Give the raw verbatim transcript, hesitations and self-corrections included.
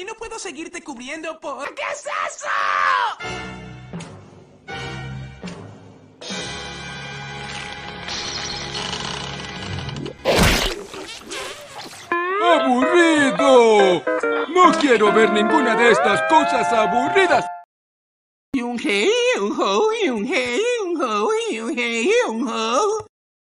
y no puedo seguirte cubriendo por... ¿Qué es eso? ¡Aburrido! No quiero ver ninguna de estas cosas aburridas. Yung hey, yung ho, yung hey, yung ho, yung hey, yung ho.